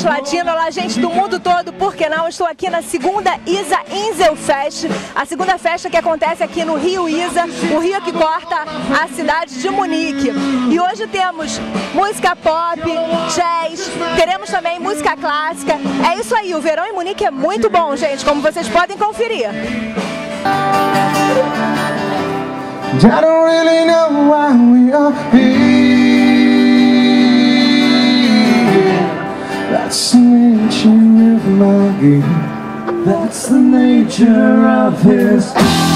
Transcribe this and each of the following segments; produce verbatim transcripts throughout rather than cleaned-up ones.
gente latino, olá gente do mundo todo, por que não? Estou aqui na segunda Isa Inselfest, a segunda festa que acontece aqui no Rio Isa, o rio que corta a cidade de Munique. E hoje temos música pop, jazz, teremos também música clássica. É isso aí, o verão em Munique é muito bom, gente, como vocês podem conferir. I don't really know why we are here. That's the nature of my game. That's the nature of his.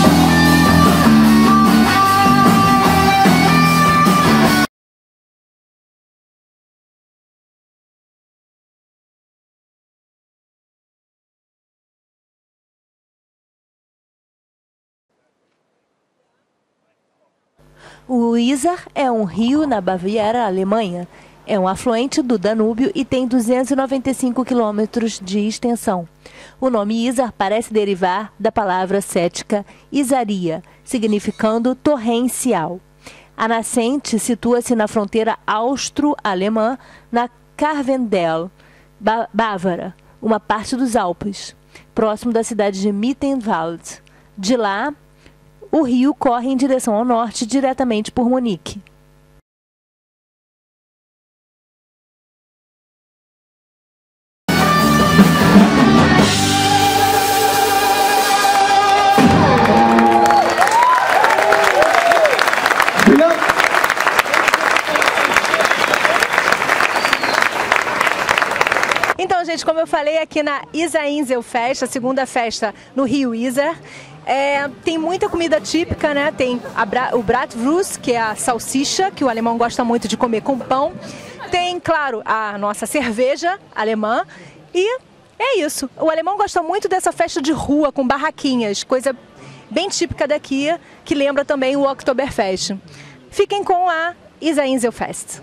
O Isar é um rio na Baviera, Alemanha. É um afluente do Danúbio e tem duzentos e noventa e cinco quilômetros de extensão. O nome Isar parece derivar da palavra cética Isaria, significando torrencial. A nascente situa-se na fronteira austro-alemã, na Karwendel, Bávara, uma parte dos Alpes, próximo da cidade de Mittenwald. De lá, o rio corre em direção ao norte, diretamente por Munique. Então, gente, como eu falei aqui na Isa Inselfest, a segunda festa no Rio Isar, É, tem muita comida típica, né? Tem a bra o Bratwurst, que é a salsicha, que o alemão gosta muito de comer com pão. Tem, claro, a nossa cerveja alemã. E é isso. O alemão gosta muito dessa festa de rua com barraquinhas, coisa bem típica daqui, que lembra também o Oktoberfest. Fiquem com a Isa Inselfest.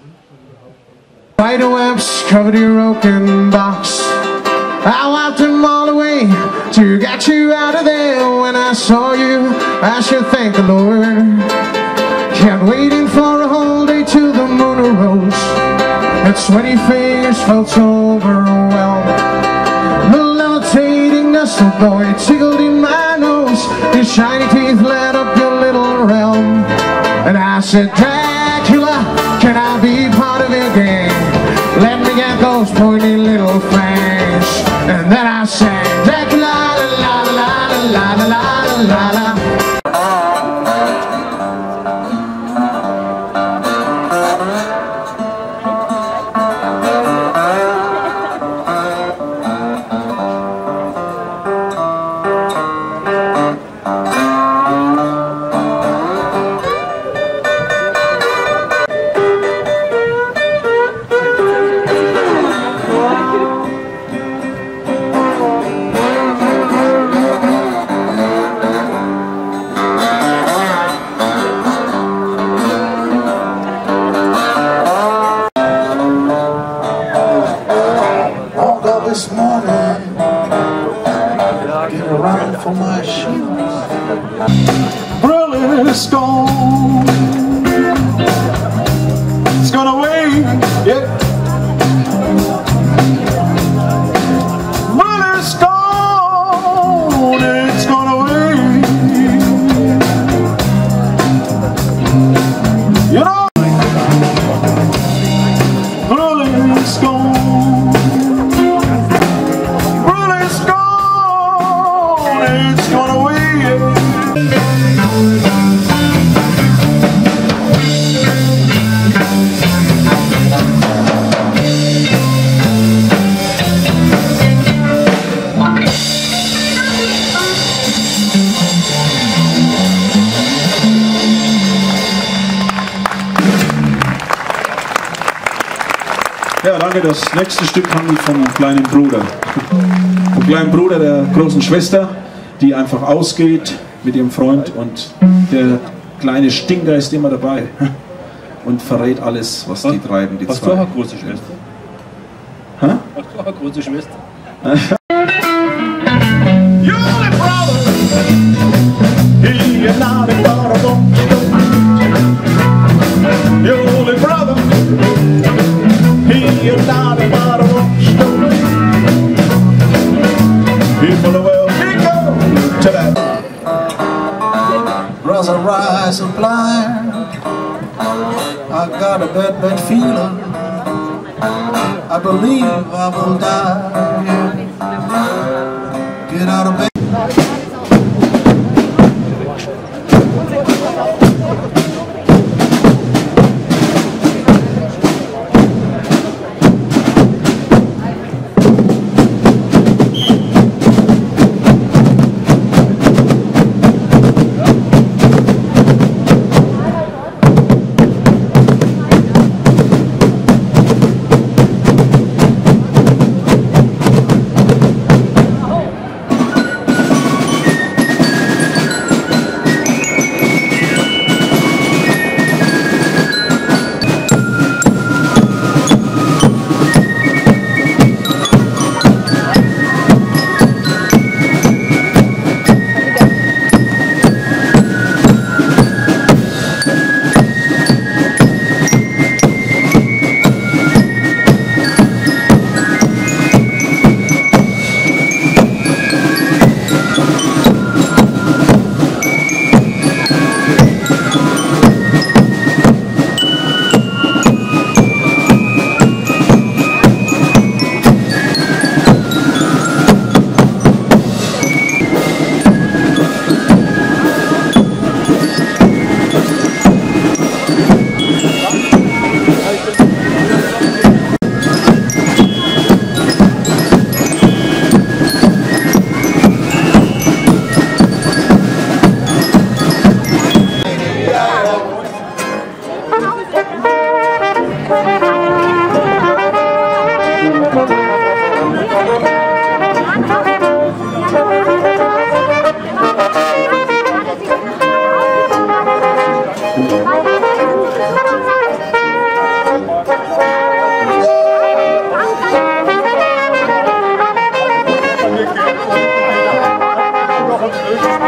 Spiderwebs covered your broken box. I wiped them all away to get you out of there. When I saw you, I should thank the Lord. Kept waiting for a whole day till the moon arose. And sweaty fingers felt so overwhelmed. The levitating nestle boy tickled in my nose. His shiny teeth lit up your little realm. And I said, Dracula, can I be part of your gang? Let me get those pointy little fangs. And then I sang Dracula, la la la la la la la la. This morning, get around for my shoes. Berlin is gone. It's gone away, yeah. Berlin is gone. It's gone away. You know, Berlin is gone. Ja, danke. Das nächste Stück handelt vom kleinen Bruder. Vom kleinen Bruder der großen Schwester, die einfach ausgeht mit ihrem Freund und der kleine Stinker ist immer dabei und verrät alles, was die treiben, die zwei. Hast du auch eine große Schwester? Hä? Hast du auch eine große Schwester? Your only brother, he is not a bottle. was a rice supplier. I got a bad, bad feeling. I believe I will die. Get out of bed. Thank you.